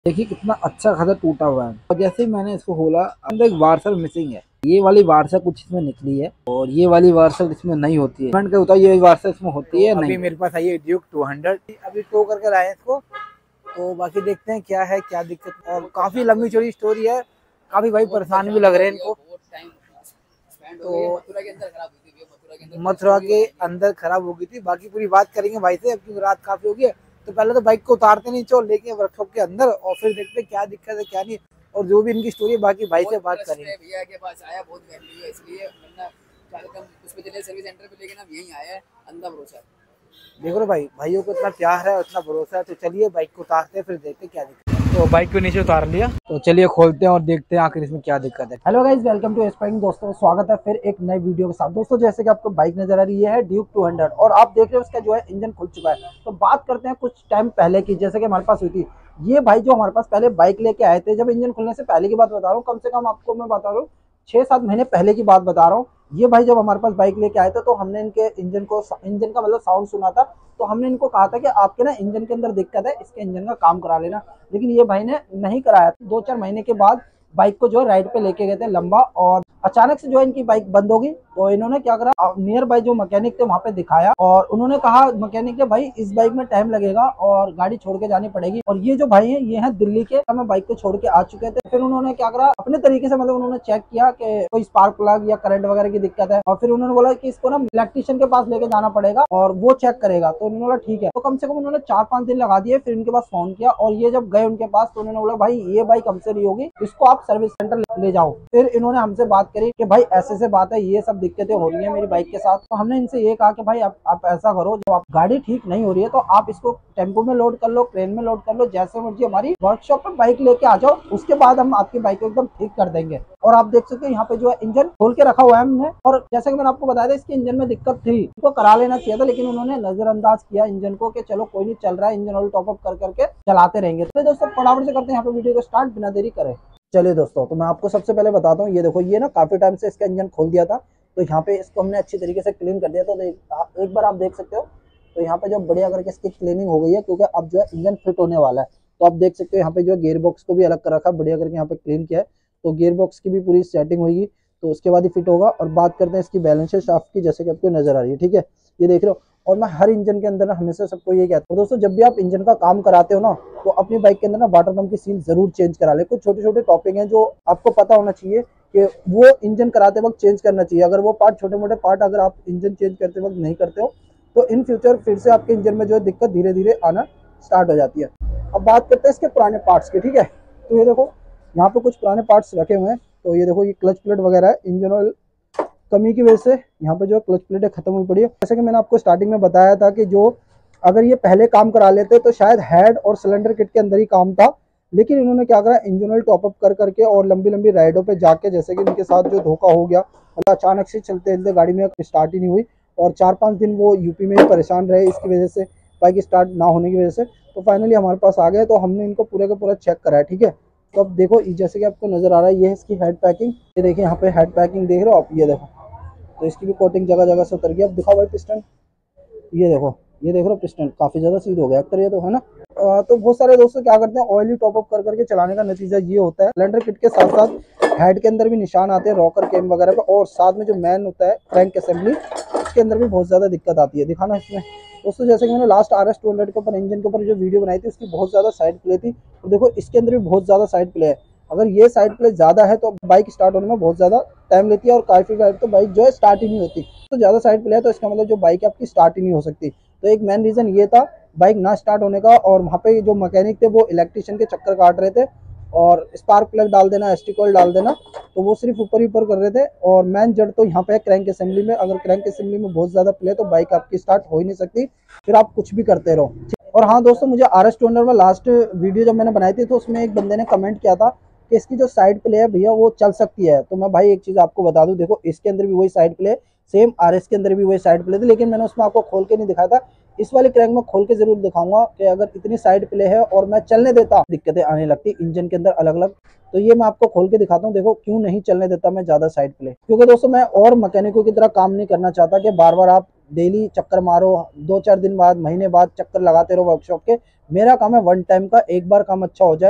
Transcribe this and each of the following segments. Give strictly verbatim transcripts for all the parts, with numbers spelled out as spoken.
देखिए कितना अच्छा खासा टूटा हुआ है। और जैसे ही मैंने इसको खोला, अंदर एक वार्सल मिसिंग है। ये वाली वार्सल कुछ इसमें निकली है और ये वाली वार्सल इसमें नहीं होती है। कमेंट होता है ये वार्सल इसमें होती है। तो नहीं, अभी मेरे पास आई है ड्यूक टू हंड्रेड, अभी टो करके लाए हैं इसको। तो बाकी देखते हैं क्या है क्या दिक्कत। और काफी लंबी चौड़ी स्टोरी है, काफी भाई परेशान भी लग रहे हैं इनको। तो मथुरा के अंदर खराब हो गई थी। बाकी पूरी बात करेंगे भाई से, अब क्योंकि रात काफी हो गई है। तो पहले तो बाइक को उतारते नहीं, चलो लेके वर्कशॉप के अंदर और फिर देखते क्या दिक्कत है क्या नहीं, और जो भी इनकी स्टोरी बाकी भाई से बात करेंगे। भैया के पास आया, बहुत वैल्यू है इसलिए, वरना उस पे चले सर्विस सेंटर पे, लेकिन अब यहीं आया है। अंधा भरोसा देखो रे भाई, भाइयों को इतना प्यार है, इतना भरोसा है। तो चलिए बाइक को उतारते हैं, फिर देखते क्या दिक्कत है। तो बाइक को नीचे उतार लिया, तो चलिए खोलते हैं और देखते हैं आखिर इसमें क्या दिक्कत है। Hello guys, welcome to aspiring. दोस्तों स्वागत है फिर एक नई वीडियो के साथ। दोस्तों जैसे कि आपको बाइक नजर आ रही है ड्यूक टू हंड्रेड, और आप देख रहे हो उसका जो है इंजन खुल चुका है। तो बात करते हैं कुछ टाइम पहले की, जैसे कि हमारे पास हुई थी। ये भाई जो हमारे पास पहले बाइक लेके आए थे, जब इंजन खुलने से पहले की बात बता रहा हूँ, कम से कम आपको मैं बता रहा हूँ छह सात महीने पहले की बात बता रहा हूँ। ये भाई जब हमारे पास बाइक लेके आए थे, तो हमने इनके इंजन को इंजन का मतलब साउंड सुना था। तो हमने इनको कहा था कि आपके ना इंजन के अंदर दिक्कत है, इसके इंजन का काम करा लेना। लेकिन ये भाई ने नहीं कराया। दो चार महीने के बाद बाइक को जो है राइड पे लेके गए थे लंबा, और अचानक से जो है इनकी बाइक बंद होगी। तो इन्होंने क्या करा, नियर बाय जो मैकेनिक थे वहां पे दिखाया, और उन्होंने कहा मैकेनिक ने, भाई इस बाइक में टाइम लगेगा और गाड़ी छोड़ के जानी पड़ेगी। और ये जो भाई है ये है दिल्ली के, हमें बाइक को छोड़ के आ चुके थे। फिर उन्होंने क्या करा, अपने तरीके से मतलब उन्होंने चेक किया कि कोई स्पार्क प्लग या करंट वगैरह की दिक्कत है, और फिर उन्होंने बोला कि इसको ना इलेक्ट्रिशियन के पास लेके जाना पड़ेगा और वो चेक करेगा। तो उन्होंने बोला ठीक है। तो कम से कम उन्होंने चार पांच दिन लगा दिए। फिर उनके पास फोन किया, और ये जब गए उनके पास, तो उन्होंने बोला भाई ये बाइक हमसे नहीं होगी, इसको आप सर्विस सेंटर ले जाओ। फिर इन्होंने हमसे बात करी कि भाई ऐसे से बात है, ये सब दिक्कतें हो रही है मेरी बाइक के साथ। तो हमने इनसे ये कहा कि भाई आप, आप ऐसा करो, जब आप गाड़ी ठीक नहीं हो रही है तो आप इसको टेम्पो में लोड कर लो, ट्रेन में लोड कर लो, जैसे मर्जी हमारी वर्कशॉप पे बाइक लेके आ जाओ। उसके बाद हम आपकी बाइक को एकदम ठीक कर देंगे। और आप देख सकते हो यहाँ पे जो है इंजन खोल के रखा हुआ है हमने। और जैसे कि मैंने आपको बताया था, इसके इंजन में दिक्कत थी, इसको करा लेना चाहिए था, लेकिन उन्होंने नजरअंदाज किया इंजन को कि चलो कोई नहीं, चल रहा है, इंजन ऑयल टॉपअप कर करके चलाते रहेंगे। तो दोस्तों फटाफट से करते हैं यहाँ पे वीडियो को स्टार्ट, बिना देरी करे। चलिए दोस्तों, तो मैं आपको सबसे पहले बताता हूँ। ये देखो, ये ना काफी टाइम से इसका इंजन खोल दिया था, तो यहाँ पे इसको हमने अच्छी तरीके से क्लीन कर दिया। तो एक, एक बार आप देख सकते हो, तो यहाँ पे जो बढ़िया करके इसकी क्लीनिंग हो गई है, क्योंकि अब जो है इंजन फिट होने वाला है। तो आप देख सकते हो यहाँ पे जो गियर बॉक्स को भी अलग कर रखा, बढ़िया करके यहाँ पे क्लीन किया है। तो गियर बॉक्स की भी पूरी सेटिंग होगी, तो उसके बाद ही फिट होगा। और बात करते हैं इसकी बैलेंस शाफ्ट की, जैसे कि आपको नजर आ रही है, ठीक है, ये देख रहे हो। और मैं हर इंजन के अंदर ना हमेशा सबको ये कहता हूँ दोस्तों, जब भी आप इंजन का काम कराते हो ना, तो अपनी बाइक के अंदर ना वाटर पंप की सील जरूर चेंज करा ले। कुछ छोटे छोटे टॉपिक हैं जो आपको पता होना चाहिए कि वो इंजन कराते वक्त चेंज करना चाहिए। अगर वो पार्ट, छोटे मोटे पार्ट अगर आप इंजन चेंज करते वक्त नहीं करते हो, तो इन फ्यूचर फिर से आपके इंजन में जो है दिक्कत धीरे धीरे आना स्टार्ट हो जाती है। अब बात करते हैं इसके पुराने पार्ट्स की, ठीक है। तो ये देखो, यहाँ पे कुछ पुराने पार्ट्स रखे हुए हैं। तो ये देखो, ये क्लच प्लेट वगैरह है, इंजन ऑयल कमी की वजह से यहाँ पे जो क्लच प्लेट खत्म हुई पड़ी है। जैसे कि मैंने आपको स्टार्टिंग में बताया था कि जो अगर ये पहले काम करा लेते तो शायद हेड और सिलेंडर किट के अंदर ही काम था। लेकिन इन्होंने क्या करा, इंजन ऑयल टॉपअप कर करके और लंबी लंबी राइडों पे जाके, जैसे कि इनके साथ जो धोखा हो गया, मतलब अचानक से चलते चलते गाड़ी में स्टार्ट ही नहीं हुई, और चार पाँच दिन वो यूपी में ही परेशान रहे इसकी वजह से, बाइक स्टार्ट ना होने की वजह से। तो फाइनली हमारे पास आ गए, तो हमने इनको पूरे का पूरा चेक करा है, ठीक है। तो अब देखो, जैसे कि आपको नजर आ रहा है, ये है इसकी हेड पैकिंग। ये देखिए यहाँ पे हेड पैकिंग देख रहे हो आप, ये देखो, तो इसकी भी कोटिंग जगह जगह से उतर गई। अब दिखाओ भाई पिस्टन, ये देखो, ये देख रहे हो पिस्टन काफी ज्यादा सीध हो गया अक्तर, ये तो है ना। आ, तो बहुत सारे दोस्तों क्या करते हैं, ऑयली टॉपअप कर करके चलाने का नतीजा ये होता है, सिलेंडर किट के साथ साथ हेड के अंदर भी निशान आते हैं, रॉकर केम वगैरह पे, और साथ में जो मैन होता है क्रैंक असेंबली, उसके अंदर भी बहुत ज्यादा दिक्कत आती है। दिखाना इसमें दोस्तों, जैसे कि मैंने last R S two hundred के ऊपर इंजन के ऊपर जो वीडियो बनाई थी, उसकी बहुत ज्यादा साइड प्ले थी। तो देखो इसके अंदर भी बहुत ज्यादा साइड प्ले है। अगर ये साइड प्ले ज्यादा है तो बाइक स्टार्ट होने में बहुत ज्यादा टाइम लेती है, और काफी बार तो बाइक जो है स्टार्ट ही नहीं होती। तो ज्यादा साइड प्ले है तो इसका मतलब जो बाइक है आपकी स्टार्ट ही नहीं हो सकती। तो एक मेन रीजन ये था बाइक ना स्टार्ट होने का। और वहाँ पे जो मैकेनिक थे वो इलेक्ट्रिशियन के चक्कर काट रहे थे, और स्पार्क प्लग डाल देना, एसटी कॉइल डाल देना, तो वो सिर्फ ऊपर ही ऊपर कर रहे थे। और मेन जड़ तो यहाँ पे क्रैंक असेंबली में, अगर क्रैंक असेंबली में बहुत ज्यादा प्ले तो बाइक आपकी स्टार्ट हो ही नहीं सकती, फिर आप कुछ भी करते रहो। और हाँ दोस्तों, मुझे आर एस टू हंड्रेड में लास्ट वीडियो जब मैंने बनाई थी, तो उसमें एक बंदे ने कमेंट किया था कि इसकी जो साइड प्ले है भैया वो चल सकती है। तो मैं भाई एक चीज आपको बता दूं, देखो इसके अंदर भी वही साइड प्ले, सेम आरएस के अंदर भी वही साइड प्ले थी, लेकिन मैंने उसमें आपको खोल के नहीं दिखाया था। इस वाले क्रैंक में खोल के जरूर दिखाऊंगा कि अगर इतनी साइड प्ले है और मैं चलने देता, दिक्कतें आने लगती इंजन के अंदर अलग अलग। तो ये मैं आपको खोल के दिखाता हूँ, देखो क्यों नहीं चलने देता मैं ज्यादा साइड प्ले। क्योंकि दोस्तों मैं और मैकेनिकों की तरह काम नहीं करना चाहता कि बार बार आप डेली चक्कर मारो, दो चार दिन बाद, महीने बाद चक्कर लगाते रहो वर्कशॉप के। मेरा काम है वन टाइम का, एक बार काम अच्छा हो जाए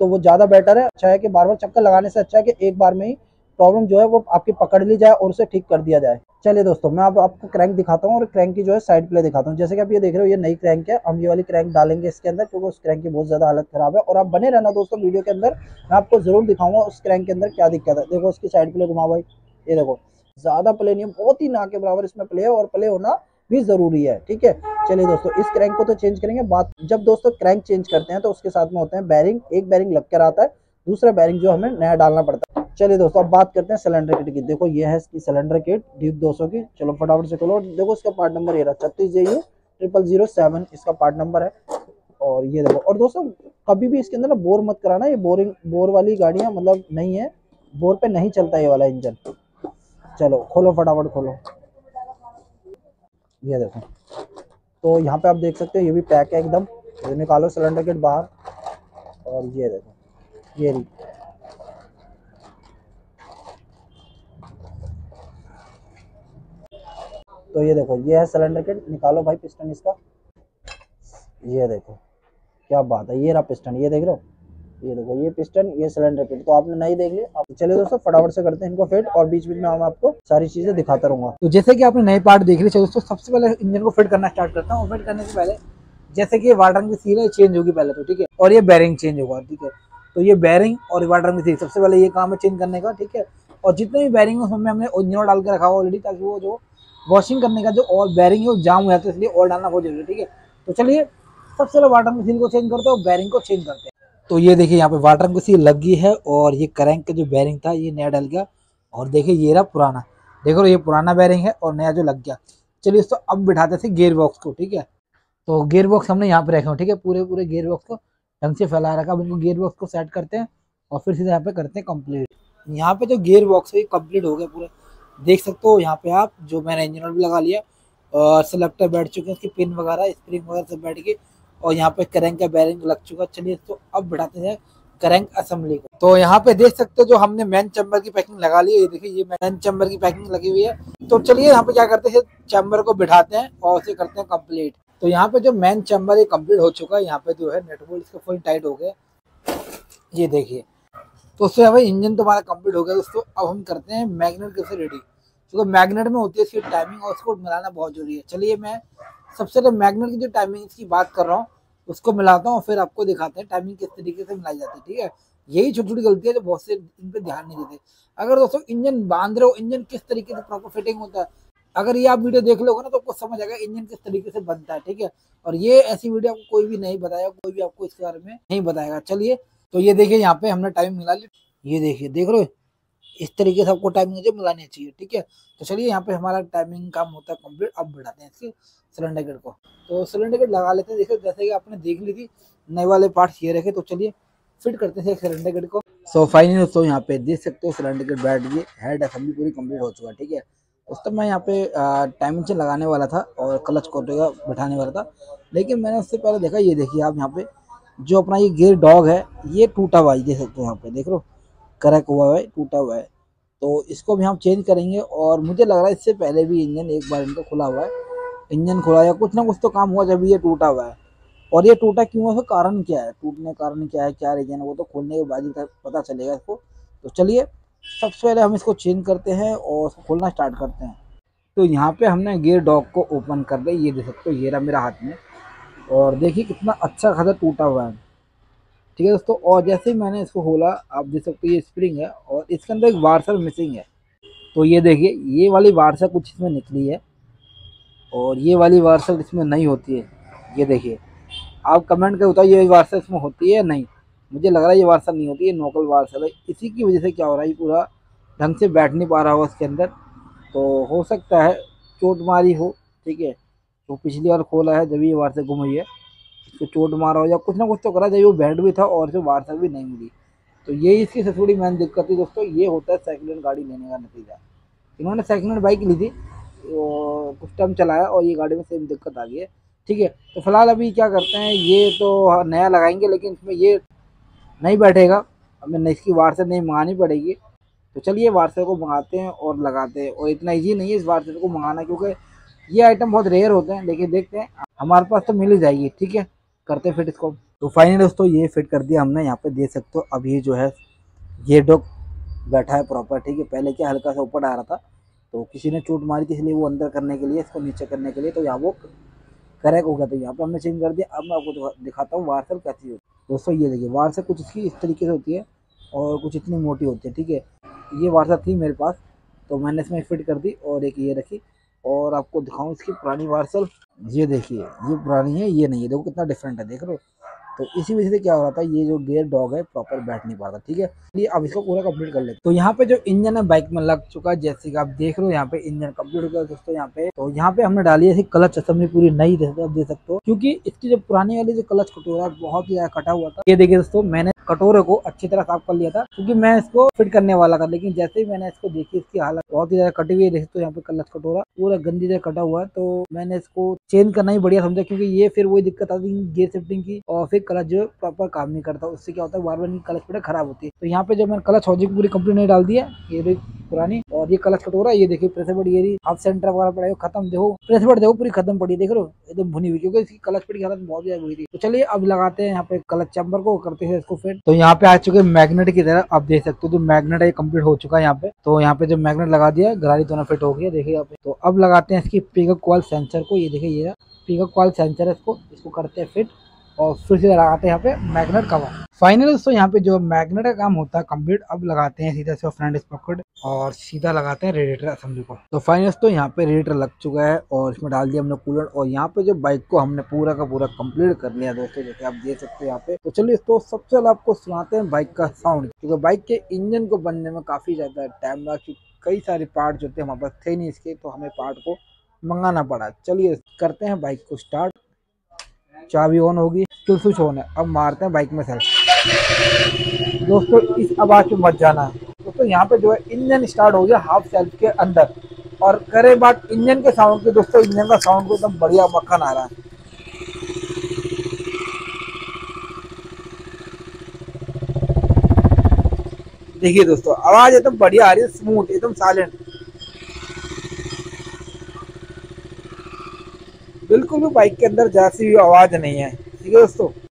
तो वो ज़्यादा बेटर है। अच्छा है कि बार बार चक्कर लगाने से अच्छा है कि एक बार में ही प्रॉब्लम जो है वो आपकी पकड़ ली जाए और उसे ठीक कर दिया जाए। चलिए दोस्तों, मैं अब आपको क्रैंक दिखाता हूँ और क्रैंक की जो है साइड प्ले दिखाता हूँ। जैसे कि आप ये देख रहे हो, ये नई क्रैंक है। हम ये वाली क्रैंक डालेंगे इसके अंदर क्योंकि उस क्रैंक की बहुत ज़्यादा हालत खराब है। और आप बने रहना दोस्तों वीडियो के अंदर, मैं आपको जरूर दिखाऊंगा उस क्रैंक के अंदर क्या दिक्कत है। देखो इसकी साइड प्ले घुमा भाई, ये देखो ज़्यादा प्ले नहीं है, बहुत ही ना के बराबर इसमें प्ले है और प्ले होना भी ज़रूरी है। ठीक है, चलिए दोस्तों इस क्रैंक को तो चेंज करेंगे। बात जब दोस्तों क्रैंक चेंज करते हैं तो उसके साथ में होते हैं बैरिंग। एक बैरिंग लग कर आता है, दूसरा बैरिंग जो हमें नया डालना पड़ता है। चलिए दोस्तों अब बात करते हैं सिलेंडर किट की। देखो ये है इसकी सिलेंडर किट ड्यूक दो सौ की। चलो फटाफट से खोलो। देखो इसका पार्ट नंबर ये रहा छत्तीस J U triple zero seven इसका पार्ट नंबर है। और ये देखो, और दोस्तों कभी भी इसके अंदर ना बोर मत कराना। ये बोरिंग बोर वाली गाड़ियां मतलब नहीं है, बोर पे नहीं चलता ये वाला इंजन। चलो खोलो फटाफट खोलो। ये देखो, तो यहाँ पे आप देख सकते हो ये भी पैक है एकदम। ये निकालो सिलेंडर किट बाहर और ये देखो ये रही। तो ये देखो ये है सिलेंडर किट। निकालो भाई पिस्टन इसका। ये देखो क्या बात है, ये रहा पिस्टन, ये देख रहे हो, ये देखो ये पिस्टन, ये सिलेंडर किट। तो आपने नहीं देख लिया। अब चलिए दोस्तों फटाफट से करते हैं इनको फिट और बीच बीच में हम आपको सारी चीजें दिखाता रहूंगा। तो जैसे कि आपने नए पार्ट देख लिए दोस्तों, सबसे पहले इंजन को फिट करना स्टार्ट करता हूँ। फिट करने से पहले जैसे कि ये वाटर की सील है चेंज होगी पहले तो, ठीक है, और ये बैरिंग चेंज होगा। ठीक है, तो ये बैरिंग और वाटर की सील सबसे पहले ये काम है चेंज करने का। ठीक है, और जितने भी बैरिंग है उसमें हमने इंजन डाल के रखा हुआ ऑलरेडी, ताकि वो जो वॉशिंग करने का जो और बैरिंग है वो जाम हो जाता है, इसलिए ऑयल डालना बहुत जरूरी है। ठीक है, तो चलिए सबसे पहले वाटर की सील को चेंज करते हैं और बैरिंग को चेंज करते हैं। तो ये देखिए यहाँ पे वाटर की सील लग गई है और ये क्रैंक का जो बैरिंग था ये नया डल गया। और देखिए ये रहा पुराना, देखो ये पुराना बैरिंग है और नया जो लग गया। चलिए इसको अब बिठाते थे गियर बॉक्स को। ठीक है, तो गियर बॉक्स हमने यहाँ पे रखे हो। ठीक है, पूरे पूरे गियर बॉक्स को ढंग से फैला रखा। अब इनको गियर बॉक्स को सेट करते हैं और फिर सीधे यहाँ पे करते हैं कंप्लीट। यहाँ पे जो गियर बॉक्स है ये कंप्लीट हो गया पूरा, देख सकते हो यहाँ पे आप। जो मैंने इंजन ऑयल भी लगा लिया और सेलेक्टर बैठ चुके हैं, इसकी पिन वगैरह स्प्रिंग वगैरह सब बैठ गई और यहाँ पे क्रैंक का बैरिंग लग चुका। चलिए इसको अब बढ़ाते हैं क्रैंक असेंबली को। तो यहाँ पे देख सकते हो जो हमने मेन चैम्बर की पैकिंग लगा ली है, ये देखिए ये मेन चैम्बर की पैकिंग लगी हुई है। तो चलिए यहाँ पे क्या करते हैं, चैम्बर को बिठाते हैं और उसे करते हैं कंप्लीट। तो यहाँ पे जो मेन चैम्बर है कंप्लीट हो चुका है। यहाँ पे जो है नट बोल्ट इसका फुल टाइट हो गया, ये देखिए। तो उससे भाई इंजन तो हमारा कंप्लीट हो गया दोस्तों। अब हम करते हैं मैग्नेट कैसे रेडी, क्योंकि मैग्नेट में होती है इसकी टाइमिंग और उसको मिलाना बहुत जरूरी है। चलिए मैं सबसे पहले मैग्नेट की जो टाइमिंग की बात कर रहा हूँ उसको मिलाता हूँ, फिर आपको दिखाते हैं टाइमिंग किस तरीके से मिलाई जाती है। ठीक है, यही छोटी छोटी गलती है जो बहुत से इन पे ध्यान नहीं देते। अगर दोस्तों इंजन बांध रहे हो, इंजन किस तरीके से प्रॉपर फिटिंग होता है, अगर ये आप वीडियो देख लोगे ना तो आपको समझ आएगा इंजन किस तरीके से बनता है। ठीक है, और ये ऐसी वीडियो आपको कोई भी नहीं बताएगा, कोई भी आपको इसके बारे में नहीं बताएगा। चलिए तो ये देखिए यहाँ पे हमने टाइम मिला ली, ये देखिए देख रहे हो इस तरीके से आपको टाइमिंग जो मिलानी चाहिए। ठीक है, तो चलिए यहाँ पे हमारा टाइमिंग काम होता है कंप्लीट। अब बढ़ाते हैं इसके सिलेंडर किट को। तो सिलेंडर किट लगा लेते हैं। देखो जैसे कि आपने देख ली थी नए वाले पार्ट्स ये रखे, तो चलिए फिट करते हैं सिलेंडर किट को। सो फाइनली दोस्तों यहाँ पे देख सकते हो सिलेंडर किट बैठ गई, हेड असेंबली पूरी कंप्लीट हो चुका है। ठीक है, उस तब मैं यहाँ पे टाइमिंग चेन लगाने वाला था और क्लच कोटेगा बैठाने वाला था, लेकिन मैंने उससे पहले देखा, ये देखिए आप यहाँ पे जो अपना ये गियर डॉग है ये टूटा हुआ है, देख सकते हो यहाँ पे, देख लो क्रैक हुआ है, टूटा हुआ है। तो इसको भी हम चेंज करेंगे। और मुझे लग रहा है इससे पहले भी इंजन एक बार इनका खुला हुआ है, इंजन खुला या कुछ ना कुछ तो काम हुआ जब ये टूटा हुआ है। और ये टूटा क्यों है, उसका कारण क्या है, टूटने का कारण क्या है, क्या रीजन है, वो तो खोलने के बाद ही पता चलेगा इसको। तो चलिए सबसे पहले हम इसको चेंज करते हैं और उसको खोलना स्टार्ट करते हैं। तो यहाँ पे हमने गियर डॉग को ओपन कर दिया, ये देख सकते हो ये रहा मेरा हाथ में, और देखिए कितना अच्छा खासा टूटा हुआ है। ठीक है दोस्तों, और जैसे ही मैंने इसको खोला आप देख सकते हो ये स्प्रिंग है और इसके अंदर एक वार्सर मिसिंग है। तो ये देखिए ये वाली वार्सर कुछ इसमें निकली है और ये वाली वार्सर इसमें नहीं होती है। ये देखिए आप कमेंट कर बताओ ये वार्सर इसमें होती है या नहीं। मुझे लग रहा है ये वार्सर नहीं होती है, नोकल वार्सर है। इसी की वजह से क्या हो रहा है, ये पूरा ढंग से बैठ नहीं पा रहा हो इसके अंदर। तो हो सकता है चोट मारी हो। ठीक है, तो पिछली बार खोला है जब ये वार्सर गुम हुई है, इसको चोट मारा हो या कुछ ना कुछ तो करा, जब वो बैठ भी था और जो वार्सर भी नहीं मिली। तो ये इसकी सबसे बड़ी मेन दिक्कत थी दोस्तों। ये होता है सेकंड हैंड गाड़ी लेने का नतीजा। इन्होंने सेकंड हैंड बाइक ली थी, तो कुछ टाइम चलाया और ये गाड़ी में सेम दिक्कत आ गई है। ठीक है, तो फिलहाल अभी क्या करते हैं, ये तो नया लगाएंगे लेकिन इसमें ये नहीं बैठेगा, हमें इसकी वार्सर नहीं मंगानी पड़ेगी। तो चलिए वार्सर को मंगाते हैं और लगाते हैं। और इतना ईजी नहीं है इस वार्सर को मंगाना, क्योंकि ये आइटम बहुत रेयर होते हैं, लेकिन देखते हैं हमारे पास तो मिल ही जाएगी। ठीक है, करते फिर इसको। तो फाइनली दोस्तों ये फिट कर दिया हमने, यहाँ पे देख सकते हो। अब ये जो है ये डॉग बैठा है प्रॉपर, ठीक है। पहले क्या हल्का सा ऊपर आ रहा था, तो किसी ने चोट मारी थी, इसलिए वो अंदर करने के लिए, इसको नीचे करने के लिए, तो यहाँ वो करेक्ट हो गया। तो यहाँ पे हमने चेंज कर दिया। अब मैं आपको दिखाता हूँ वार्सल कैसी होती है। दोस्तों ये देखिए, वार्सल कुछ इसकी इस तरीके से होती है और कुछ इतनी मोटी होती है, ठीक है। ये वार्सल थी मेरे पास, तो मैंने इसमें फिट कर दी और एक ये रखी। और आपको दिखाऊँ इसकी पुरानी वार्सल, ये देखिए, ये पुरानी है, ये नहीं है। देखो कितना डिफरेंट है, देख लो। तो इसी वजह से क्या हो रहा था, ये जो गियर डॉग है प्रॉपर बैठ नहीं पाता, ठीक है। ये अब इसको पूरा कंप्लीट कर लेते। तो यहाँ पे जो इंजन है बाइक में लग चुका है, जैसे कि आप देख रहे हो। यहाँ पे इंजन कंप्लीट हो गया दोस्तों। यहाँ पे तो यहाँ पे हमने डाली है क्लच असेंबली पूरी नई, आप देख सकते हो, क्योंकि इसकी जो पुरानी वाली जो क्लच कटोरा बहुत ही ज्यादा कटा हुआ था। ये देखिए दोस्तों, मैंने कटोरे को अच्छी तरह साफ कर लिया था, क्योंकि मैं इसको फिट करने वाला था। लेकिन जैसे ही मैंने इसको देखी, इसकी हालत बहुत ही ज्यादा कटी हुई है। देखते हो यहाँ पे क्लच कटोरा पूरा गंदी तरह कटा हुआ है। तो मैंने इसको चेंज करना ही बढ़िया समझा, क्योंकि ये फिर वही दिक्कत आती है गियर शिफ्टिंग की, और फिर क्लच जो प्रॉपर काम नहीं करता। उससे क्या होता है, बार बार क्लच प्लेट खराब होती है। तो यहाँ पे जब मैंने क्लच हौजी की पूरी कंप्लीट नहीं डाल दिया, ये पुरानी, और ये क्लच कटोरा, ये देखिए प्रेशर बट ये हाफ सेंटर वगैरह पड़ा है खत्म। देखो प्रेशर बट देखो पूरी खत्म पड़ी, देख लो एकदम भुनी हुई, क्योंकि इसकी क्लच प्लेट की हालत बहुत ज्यादा बुरी थी। तो चलिए अब लगाते हैं यहाँ पे क्लच चैम्बर को, करते हैं इसको फिट। तो यहाँ पे आ चुके मैग्नेट की तरह, आप देख सकते हो जो मैग्नेट है कंप्लीट हो चुका है यहाँ पे। तो यहाँ पे जो मैग्नेट लगा दिया, गरारी दोनों फिट हो गई है, देखिए यहाँ पे। तो अब लगाते हैं इसकी पिकअप कॉइल सेंसर को, ये देखिए ये पिकअप कॉइल सेंसर है, इसको इसको करते हैं फिट, और फिर से लगाते हैं यहाँ पे मैग्नेट कवर। फाइनली दोस्तों यहाँ पे जो मैग्नेट का काम होता है कंप्लीट, अब लगाते हैं सीधा से फ्रंट स्पॉकेट और सीधा लगाते हैं रेडिएटर असेंबली को। तो फाइनली दोस्तों यहाँ पे रेडिएटर लग चुका है और इसमें डाल दिया हमने कूलर, और यहाँ पे जो बाइक को हमने पूरा का पूरा कंप्लीट कर लिया दोस्तों, जैसे आप देख सकते हो यहाँ पे। तो चलिए तो सबसे पहले आपको सुनाते हैं बाइक का साउंड, क्योंकि बाइक के इंजन को बनने में काफी ज्यादा टाइम लगा, क्योंकि कई सारे पार्ट जो थे हमारे पास थे नहीं इसके, तो हमें पार्ट को मंगाना पड़ा। चलिए करते हैं बाइक को स्टार्ट। चाबी ऑन होगी, किल स्विच ऑन है। अब मारते हैं बाइक में सेल्फ। दोस्तों इस आवाज पे मत जाना दोस्तों, यहाँ पे जो है इंजन स्टार्ट हो गया हाफ सेल्फ के अंदर। और करे बात इंजन के साउंड की दोस्तों, इंजन का साउंड को एकदम बढ़िया मक्खन आ रहा है। देखिए दोस्तों आवाज एकदम बढ़िया आ रही है, स्मूथ एकदम साइलेंट, बिल्कुल भी बाइक के अंदर जैसी भी आवाज नहीं है, ठीक है दोस्तों।